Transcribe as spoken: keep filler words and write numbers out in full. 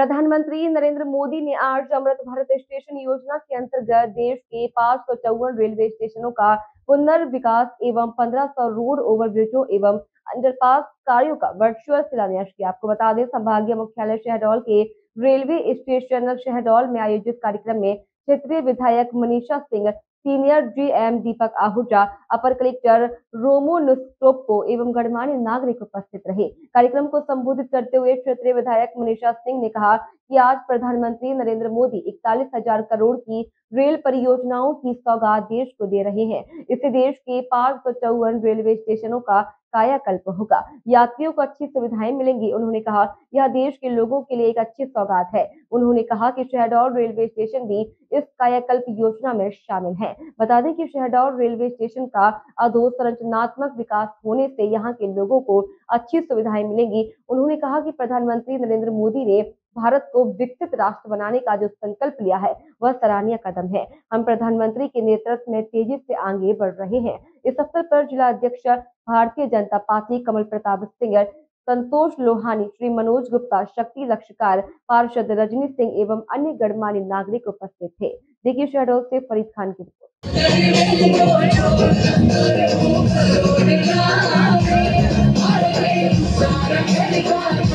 प्रधानमंत्री नरेंद्र मोदी ने आज अमृत भारत स्टेशन योजना के अंतर्गत देश के पाँच सौ चौवन रेलवे स्टेशनों का पुनर्विकास एवं पंद्रह सौ रोड ओवरब्रिजों एवं अंडरपास कार्यों का वर्चुअल शिलान्यास किया। आपको बता दें, संभागीय मुख्यालय शहडोल के रेलवे स्टेशन शहडोल में आयोजित कार्यक्रम में क्षेत्रीय विधायक मनीषा सिंह, सीनियर जीएम दीपक आहूजा, अपर कलेक्टर रोमो नुस्टोप्पो एवं गणमान्य नागरिक उपस्थित रहे। कार्यक्रम को संबोधित करते हुए क्षेत्रीय विधायक मनीषा सिंह ने कहा कि आज प्रधानमंत्री नरेंद्र मोदी इकतालीस हजार करोड़ की रेल परियोजनाओं की सौगात देश को दे रहे हैं। इससे देश के पाँच सौ चौवन रेलवे स्टेशनों का कायाकल्प होगा, यात्रियों को अच्छी सुविधाएं मिलेंगी। उन्होंने कहा यह देश के लोगों के लिए एक अच्छी सौगात है। उन्होंने कहा कि शहडोल रेलवे स्टेशन भी इस कायाकल्प योजना में शामिल है। बता दें कि शहडोल रेलवे स्टेशन का अधोसंरचनात्मक विकास होने से यहाँ के लोगों को अच्छी सुविधाएं मिलेंगी। उन्होंने कहा कि प्रधानमंत्री नरेंद्र मोदी ने भारत को विकसित राष्ट्र बनाने का जो संकल्प लिया है वह सराहनीय कदम है। हम प्रधानमंत्री के नेतृत्व में तेजी से आगे बढ़ रहे हैं। इस अवसर पर जिला अध्यक्ष भारतीय जनता पार्टी कमल प्रताप सिंह, संतोष लोहानी, श्री मनोज गुप्ता, शक्ति लक्षकार, पार्षद रजनी सिंह एवं अन्य गणमान्य नागरिक उपस्थित थे। देखिए शहडोल से फरीद खान की रिपोर्ट।